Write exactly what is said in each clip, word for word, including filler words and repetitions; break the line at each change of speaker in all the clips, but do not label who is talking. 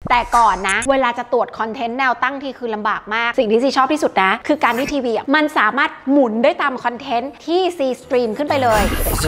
แต่ก่อนนะเวลาจะตรวจคอนเทนต์แนวตั้งที่คือลำบากมากสิ่งที่ซีชอบที่สุดนะคือการที่ทีวีมันสามารถหมุนได้ตามคอนเทนต์ที่ซีสตรีมขึ้นไปเลย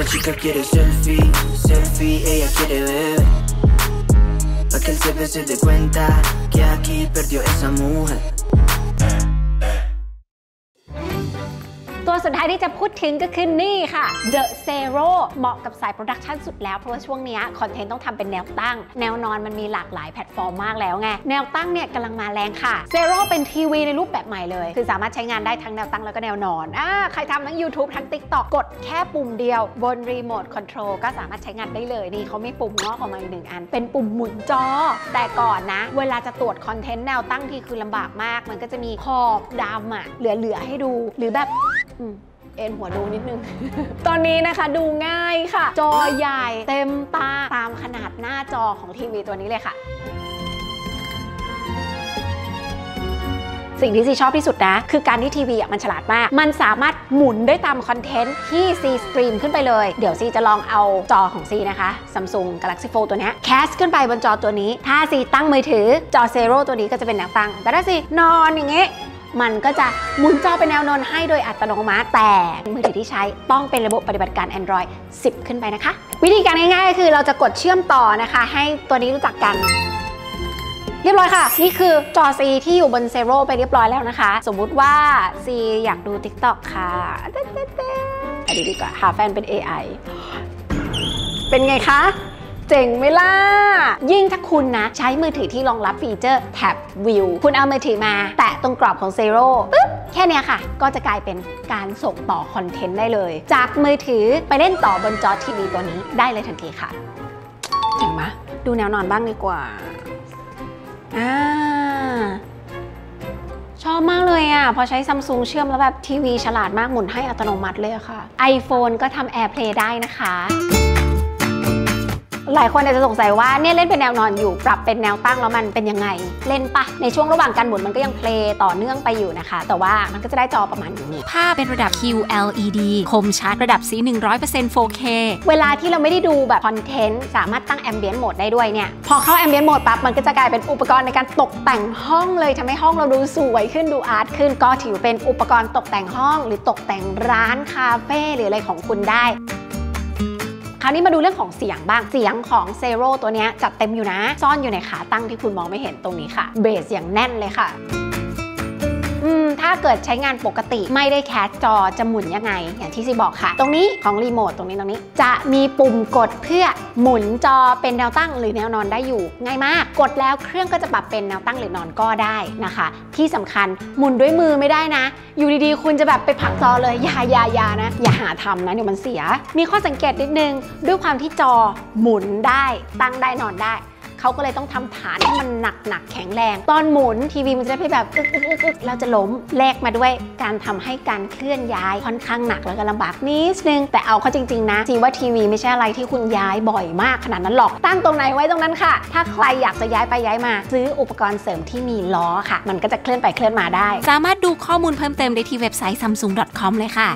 ตัวสุดท้ายที่จะพูดถึงก็คือนี่ค่ะ The Zero เหมาะกับสายโปรดักชันสุดแล้วเพราะว่าช่วงนี้คอนเทนต์ต้องทำเป็นแนวตั้งแนวนอนมันมีหลากหลายแพลตฟอร์มมากแล้วไงแนวตั้งเนี่ยกำลังมาแรงค่ะ Zero เป็นทีวีในรูปแบบใหม่เลยคือสามารถใช้งานได้ทั้งแนวตั้งแล้วก็แนวนอนอ่าใครทำทั้ง YouTube ทั้ง TikTok กดแค่ปุ่มเดียวบนรีโมทคอนโทรลก็สามารถใช้งานได้เลยนี่เขามีปุ่มงอกออกมาอีกหนึ่งอันเป็นปุ่มหมุนจอแต่ก่อนนะเวลาจะตรวจคอนเทนต์แนวตั้งที่คือลำบากมากมันก็จะมีขอบดำอ่ะเหลือๆให้ดูหรือแบบเอ็นหัวดูนิดนึง ตอนนี้นะคะดูง่ายค่ะจอใหญ่เต็มตาตามขนาดหน้าจอของทีวีตัวนี้เลยค่ะสิ่งที่ซีชอบที่สุดนะคือการที่ทีวีมันฉลาดมากมันสามารถหมุนได้ตามคอนเทนต์ที่ซีสตรีมขึ้นไปเลยเดี๋ยวซีจะลองเอาจอของซีนะคะ Samsung Galaxy Fold ตัวนี้แคสขึ้นไปบนจอตัวนี้ถ้าซีตั้งมือถือจอ Zero ตัวนี้ก็จะเป็นแนวตั้งแต่ถ้าซีนอนอย่างงี้มันก็จะหมุนจอเป็นแนวนอนให้โดยอัตโนมัติแต่มือถือที่ใช้ต้องเป็นระบบปฏิบัติการ Android สิบ ขึ้นไปนะคะวิธีการง่ายๆคือเราจะกดเชื่อมต่อนะคะให้ตัวนี้รู้จักกันเรียบร้อยค่ะนี่คือจอ ซี ที่อยู่บน Zero ไปเรียบร้อยแล้วนะคะสมมุติว่า ซี อยากดู TikTok ค่ะไปดูดีกว่าหาแฟนเป็น เอ ไอ เป็นไงคะเจ๋งไหมล่ะยิ่งถ้าคุณนะใช้มือถือที่รองรับฟีเจอร์แท็บวิวคุณเอามือถือมาแตะตรงกรอบของ Zero ปึ๊บแค่นี้ค่ะก็จะกลายเป็นการส่งต่อคอนเทนต์ได้เลยจากมือถือไปเล่นต่อบนจอทีวีตัวนี้ได้เลยทันทีค่ะเจ๋งไหมดูแนวนอนบ้างดีกว่าอ่าชอบมากเลยอ่ะพอใช้ Samsung เชื่อมแล้วแบบทีวีฉลาดมากหมุนให้อัตโนมัติเลยค่ะ iPhone ก็ทำ AirPlay ได้นะคะหลายคนอาจจะสงสัยว่าเนี่ยเล่นเป็นแนวนอนอยู่ปรับเป็นแนวตั้งแล้วมันเป็นยังไงเล่นปะในช่วงระหว่างการหมุนมันก็ยังเพลย์ต่อเนื่องไปอยู่นะคะแต่ว่ามันก็จะได้จอประมาณนี้
ภาพเป็นระดับ คิว แอล อี ดี คมชัดระดับสี หนึ่งร้อยเปอร์เซ็นต์ โฟร์เค
เวลาที่เราไม่ได้ดูแบบคอนเทนต์สามารถตั้ง Ambient Mode ได้ด้วยเนี่ยพอเข้า Ambient Mode ปั๊บมันก็จะกลายเป็นอุปกรณ์ในการตกแต่งห้องเลยทำให้ห้องเราดูสวยขึ้นดูอาร์ตขึ้นก็ถือเป็นอุปกรณ์ตกแต่งห้องหรือตกแต่งร้านคาเฟ่หรืออะไรของคุณได้คราวนี้มาดูเรื่องของเสียงบ้างเสียงของ Zero ตัวนี้จัดเต็มอยู่นะซ่อนอยู่ในขาตั้งที่คุณมองไม่เห็นตรงนี้ค่ะเบสอย่างแน่นเลยค่ะอืมถ้าเกิดใช้งานปกติไม่ได้แคสจอจะหมุนยังไงอย่างที่ซีบอกค่ะตรงนี้ของรีโมทตรงนี้ตรงนี้จะมีปุ่มกดเพื่อหมุนจอเป็นแนวตั้งหรือแนวนอนได้อยู่ง่ายมากกดแล้วเครื่องก็จะปรับเป็นแนวตั้งหรือนอนก็ได้นะคะที่สำคัญหมุนด้วยมือไม่ได้นะอยู่ดีๆคุณจะแบบไปผลักจอเลยอย่าอย่าอย่านะอย่าหาทำนะเดี๋ยวมันเสียมีข้อสังเกตนิดนึงด้วยความที่จอหมุนได้ตั้งได้นอนได้เขาก็เลยต้องทำฐานให้มันหนักหนักแข็งแรงตอนหมุนทีวีมันจะได้แบบอึกอึกอึกอึกเราจะล้มแลกมาด้วยการทำให้การเคลื่อนย้ายค่อนข้างหนักแล้วก็ลำบากนิดนึงแต่เอาเข้าจริงๆนะจีว่าทีวีไม่ใช่อะไรที่คุณย้ายบ่อยมากขนาดนั้นหรอกตั้งตรงไหนไว้ตรงนั้นค่ะถ้าใครอยากจะย้ายไปย้ายมาซื้ออุปกรณ์เสริมที่มีล้อค่ะมันก็จะเคลื่อนไปเคลื่อนมาได้
สามารถดูข้อมูลเพิ่มเติมได้ที่เว็บไซต์ ซัมซุง ดอท คอม เลยค่ะ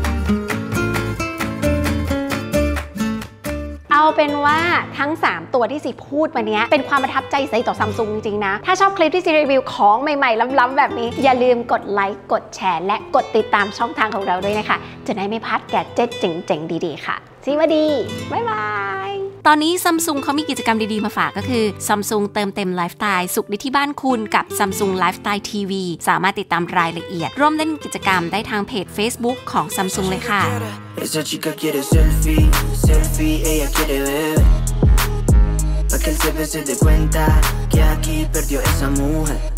เอาเป็นว่าทั้งสามตัวที่ซีพูดมาเนี้ยเป็นความประทับใจซีต่อ Samsung จริงๆนะถ้าชอบคลิปที่ซีรีวิวของใหม่ๆล้ำๆแบบนี้อย่าลืมกดไลค์กดแชร์และกดติดตามช่องทางของเราด้วยนะคะจะได้ไม่พลาดแกดเจ็ตเจ๋งๆดีๆค่ะซีว่าดีบ๊ายบาย
ตอนนี้ Samsung เขามีกิจกรรมดีๆมาฝากก็คือ Samsung เติมเต็มไลฟ์สไตล์สุขได้ที่บ้านคุณกับ Samsung Lifestyle ที วี สามารถติดตามรายละเอียดร่วมเล่นกิจกรรมได้ทางเพจ Facebook ของ Samsung เลยค่ะ
Esa chica quiere selfie, selfie, ella quiere ver Pa' que el C P se dé cuenta que aquí perdió esa mujer